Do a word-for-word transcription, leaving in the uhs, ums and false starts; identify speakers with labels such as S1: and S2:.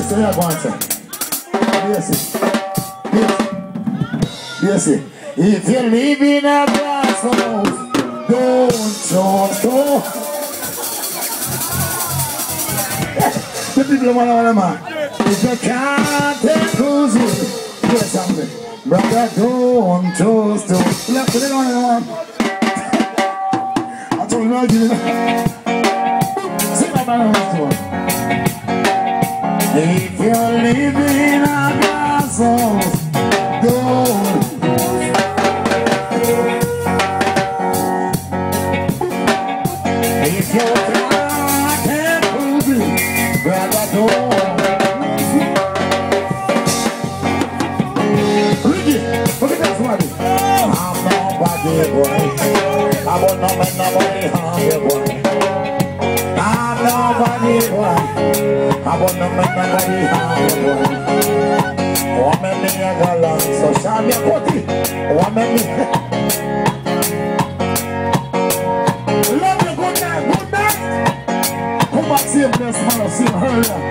S1: Yes, I have one, sir. Yes, yes, yes. If you live in a glass house, don't trust her. The people want to man. If you can't take cruise, do something. Brother, don't trust her. Look, put it on the one. I told you not to give it. Sing my man on this one. If you live in a glass house, don't. If you can't help it, brother, don't. Ricky, look at that one. I'm nobody, boy. I won't know when nobody harm you, boy. I'm nobody, boy. I won't know when nobody harm you, boy. Woman, me a galang, so shall me a potty. Woman, me. Love you, good night, good night. Come back, see you, bless man, see you earlier.